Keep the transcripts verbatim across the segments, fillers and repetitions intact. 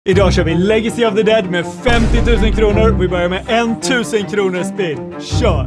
Idag kör vi Legacy of the Dead med femtio tusen kronor. Vi börjar med en tusen kronor spin. Kör!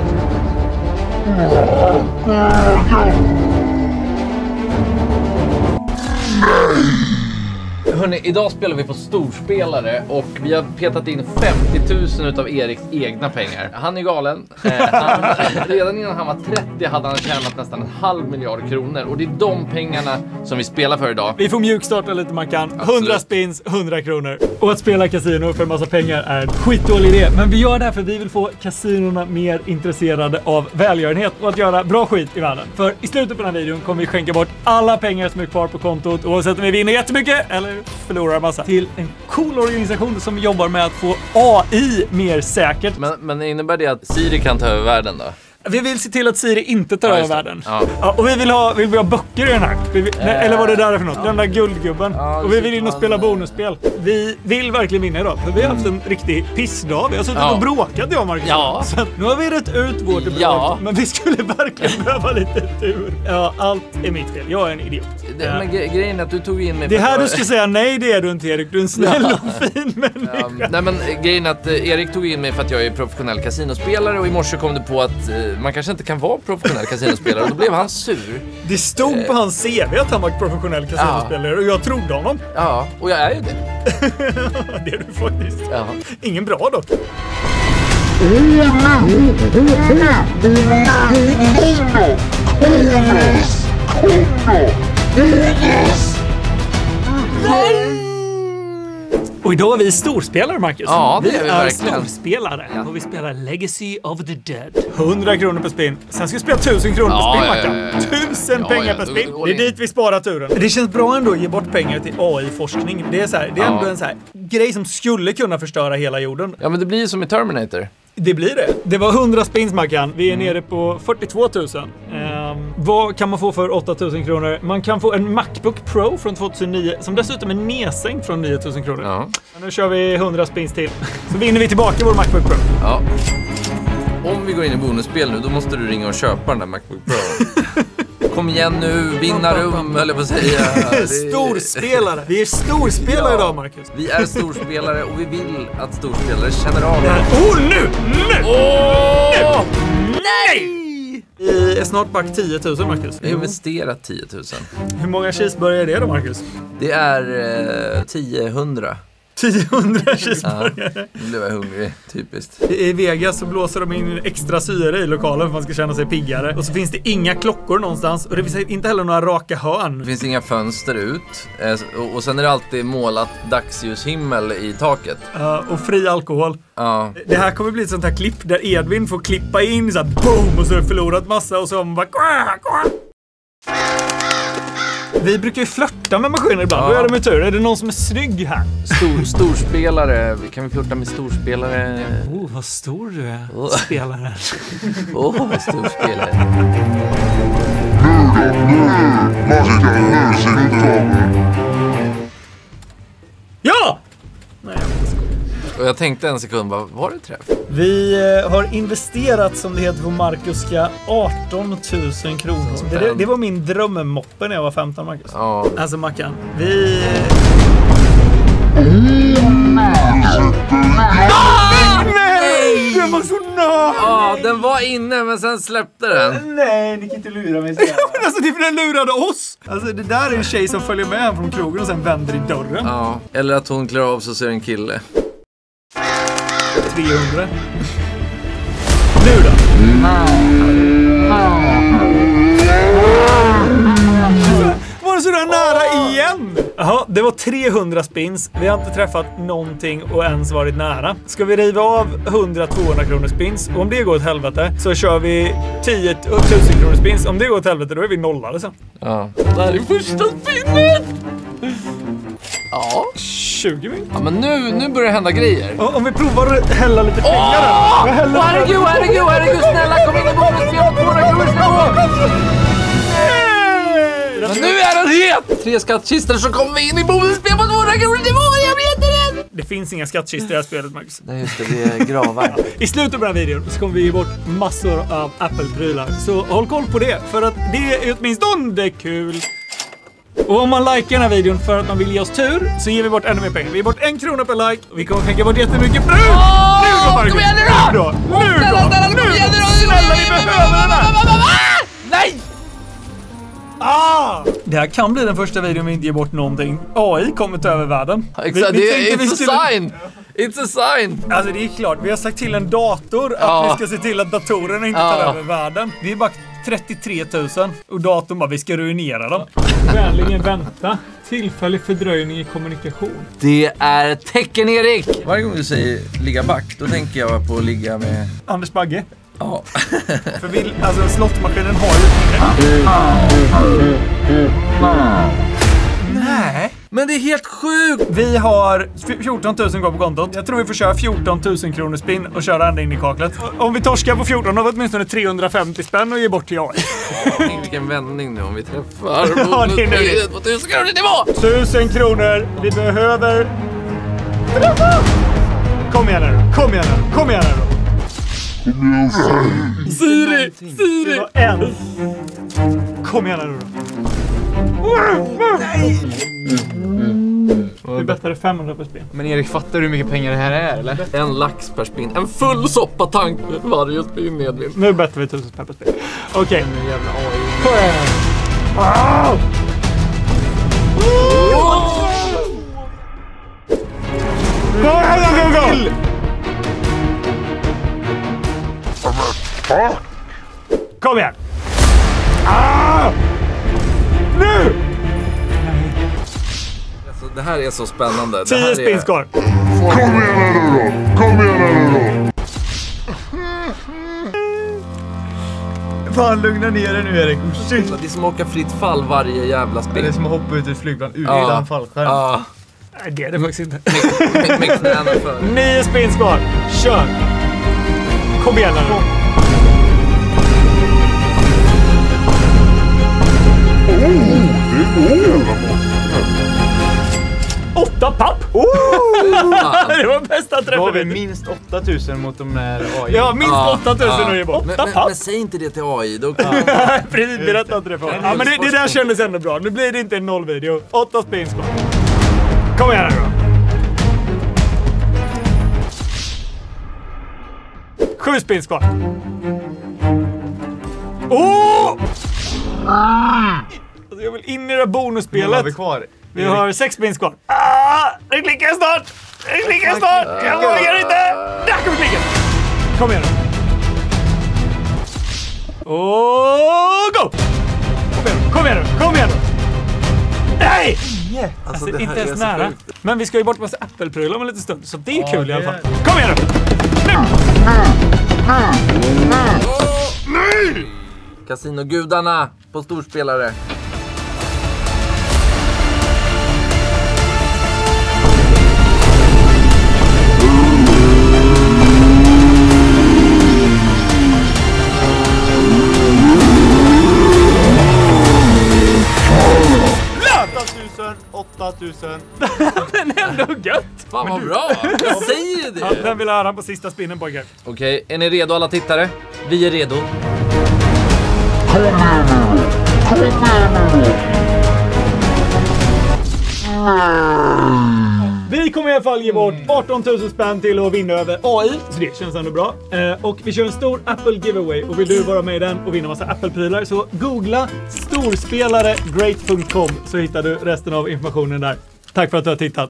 Hörrni, idag spelar vi på storspelare och vi har petat in femtio tusen utav Eriks egna pengar. Han är galen. Eh, han, redan innan han var trettio hade han tjänat nästan en halv miljard kronor. Och det är de pengarna som vi spelar för idag. Vi får mjukstarta lite man kan. hundra spins, hundra kronor. Och att spela kasino för en massa pengar är en skitdålig idé. Men vi gör det här för vi vill få kasinorna mer intresserade av välgörenhet och att göra bra skit i världen. För i slutet på den här videon kommer vi skänka bort alla pengar som är kvar på kontot. Oavsett om vi vinner jättemycket eller förlorar massa. Till en cool organisation som jobbar med att få A I mer säkert. Men, men innebär det att Siri kan ta över världen då? Vi vill se till att Siri inte tar ja, över världen. Ja. Ja, och vi vill ha, vill vi ha böcker i den här. Vi vill, äh, nej, eller vad det där är för något. Ja. Den där guldgubben. Ja, och vi vill in och spela bonusspel. Vi vill verkligen vinna idag. För vi har haft en riktig pissdag. Vi har suttit ja. och bråkat, jag och Marcus. Ja. Så att, nu har vi rätt ut vårt ja. Men vi skulle verkligen behöva lite tur. Ja, allt är mitt fel. Jag är en idiot. Det, men gre grejen är att du tog in mig. Det här du ska säga nej, det är du inte, Erik. Du är en snäll ja. och fin människa. Ja, nej, men grejen är att eh, Erik tog in mig för att jag är professionell kasinospelare. Och i morse kom det på att eh, man kanske inte kan vara professionell kasinospelare. Och då blev han sur. Det stod eh. på hans C V att han var professionell kasinospelare. Ja. Och jag trodde honom. Ja, och jag är ju det. Det är du faktiskt. Ja. Ingen bra dock. Och idag är vi storspelare, Marcus. Ja, det är vi, vi är verkligen. storspelare. Ja. Och vi spelar Legacy of the Dead. hundra kronor per spin. Sen ska vi spela tusen kronor ja, per spin, Mackan. Ja, ja, ja. Tusen ja, pengar ja, per spin. Det är dit vi sparar turen. Det känns bra ändå att ge bort pengar till A I-forskning. Det är, så här, det är ja. ändå en så här grej som skulle kunna förstöra hela jorden. Ja, men det blir ju som i Terminator. Det blir det. Det var hundra spins, Mackan. Vi är mm. nere på fyrtiotvå tusen. Um, vad kan man få för åtta tusen kronor? Man kan få en Macbook Pro från tvåtusen nio som dessutom är nedsänkt från nio tusen kronor. Ja. Nu kör vi hundra spins till. Så vinner vi tillbaka vår Macbook Pro. Ja. Om vi går in i bonusspel nu, då måste du ringa och köpa den där Macbook Pro. Kom igen nu, vinna rum, eller vad säger jag? Storspelare. Vi är storspelare ja. idag, Marcus. Vi är storspelare och vi vill att storspelare känner av det. Oh, nu! Nu! Åh! Nej! Vi är snart back tio tusen, Marcus. Vi har investerat tio tusen. Hur många cheeseburgare är det då, Marcus? Det är eh, tio hundra. tio hundra cheeseburgare. Ja, nu blev jag hungrig, typiskt. I Vegas så blåser de in extra syre i lokalen för att man ska känna sig piggare. Och så finns det inga klockor någonstans. Och det finns inte heller några raka hörn. Det finns inga fönster ut. Och sen är det alltid målat dagsljushimmel i taket. Ja, och fri alkohol. Ja. Det här kommer bli ett sånt här klipp där Edvin får klippa in så här boom och så har det förlorat massa och så har man bara kvah, kvah. Vi brukar ju flörta med maskiner ibland. Ja. Vad gör det med tur? Är det någon som är snygg här? Stor, storspelare. Kan vi flörta med storspelare? Oh, vad stor du är. Oh. Spelare. Åh, oh, storspelare. Ja! Nej, jag ska. Och jag tänkte en sekund, vad var det träff? Vi eh, har investerat, som det heter på Marcuska, arton tusen kronor. Det, det, det var min drömmoppe när jag var femton, Marcus. Ja. Alltså, Mackan, vi... Ah, nej! Den var så nära! Ja, den var inne, men sen släppte den. Nej, ni kan inte lura mig så. Alltså, det är för den lurade oss. Alltså, det där är en tjej som följer med från krogen och sen vänder i dörren. Ja, eller att hon klarar av så ser en kille. trehundra. Nu då? Var det så där nära igen? Jaha, det var trehundra spins. Vi har inte träffat någonting och ens varit nära. Ska vi riva av hundra tvåhundra kronor spins? Och om det går åt helvete så kör vi tio tusen kronor spins. Om det går åt helvete då är vi nollade sen. Ja. Det här är första spinnet! Ja. tjugo minuter. Ja, men nu, nu börjar det hända grejer. Om vi provar att hälla lite pengar. Åh! Herregud, herregud, herregud, snälla kom in i bonusspel på tvåhundra kronor nivå. Men nu är den het! Tre skattkistor så kommer vi in i bonusspel på tvåhundra kronor nivå. Jag blir jätterädd. Det finns inga skattkistor i det här spelet, Marcus. Nej, just det, det är gravar. I slutet på den här videon så kommer vi ge bort massor av Apple-prylar. Så håll koll på det, för att det är åtminstone kul. Och om man likar den här videon för att man vill ge oss tur så ger vi bort ännu mer pengar. Vi ger bort en krona per like och vi kommer skänka bort jättemycket. Nu! Oh, nu då, Marcus! Kom igen nu då! Nu då! Nu då! Nu då! Snälla, vi behöver den här! Nej! Ah! Det här kan bli den första videon vi inte ger bort någonting. A I kommer ta över världen. Exakt, det är it's a sign! It's a sign! Alltså det är klart, vi har sagt till en dator att Ja. vi ska se till att datorerna inte Ja. tar över världen. Vi är bara trettiotre tusen och datorn bara, vi ska ruinera dem. Vänligen vänta. Tillfällig fördröjning i kommunikation. Det är tecken, Erik! Varje gång du säger ligga back, då tänker jag på att ligga med... Anders Bagge. Ja. För vi, alltså slottmaskinen har ju... Nej. Men det är helt sjukt! Vi har fjorton tusen kvar på kontot. Jag tror vi får köra fjorton tusen kronor spinn och köra ända in i kaklet. Om vi torskar på fjorton har vi åtminstone trehundrafemtio spänn och ge bort till A I. Tänk vilken vändning nu om vi träffar. Ja, det är nu. på tusen kronor nivå! Tusen kronor. Vi behöver... Kom igen nu. Kom igen nu. Kom igen nu. Siri! Det Siri! var en. Kom igen nu då. Nej! Vi bettade femhundra per spel. Men Erik, fattar du hur mycket pengar det här är, eller? En lax per spinn. En full soppatank varje spinn medvind. Nu bettar vi tusen spänn per spel. Okej. Nu jävla A I. Kom igen. Wow! Go, go, go, go! Kom igen! Ah! Nu! Alltså, det här är så spännande. Det här Tio är... spins kvar. Kom igen nu då! Kom igen nu då! Fan, lugna ner dig nu, Erik. Shit. Det är som att åka fritt fall varje jävla spinn. Det är som att hoppa ut ur flygplan ur Ja. ja. en fallskärm. Ja. Nej, det är det faktiskt inte. Med, med knäna för. Nio spins kvar. Kör! Kom igen nu. Åtta papp! Det var bästa Då har vi träffen. minst åtta tusen mot de här A I. Ja, minst Ja. åtta tusen Ja. och ge bort. Men, Åtta men, papp. men säg inte det till A I. Då Precis, berätta inte det för. Ja, men det, det där kändes ändå bra. Nu blir det inte en nollvideo. Åtta spins kvar. Kom igen nu då. Sju spins kvar. Åh! Alltså, jag vill in i det här bonusspelet. har vi kvar? Vi har sex spins kvar. Ah, det klickar snart! Det klickar snart! Jag vågar inte! Där kommer klicken! Kom igen nu. Och go! Kom igen, kom igen nu, kom igen nu! Nej! Yeah. Alltså, det här inte är ens så nära. sjukt. Men vi ska ju bort massa Apple-prylar om en liten stund, så det är kul det i alla fall. är- Kom igen nu! Kasinogudarna på storspelare. åtta tusen. Den är ändå gött! Fan vad bra! Jag säger ju Ja, det! den vill höra på sista spinnen, pojkar. Okej, är ni redo alla tittare? Vi är redo. Vi kommer i alla fall ge bort arton tusen spänn till att vinna över A I, så det känns ändå bra. Eh, och vi kör en stor Apple giveaway och vill du vara med i den och vinna massa Apple-prylar så googla storspelare great punkt com så hittar du resten av informationen där. Tack för att du har tittat.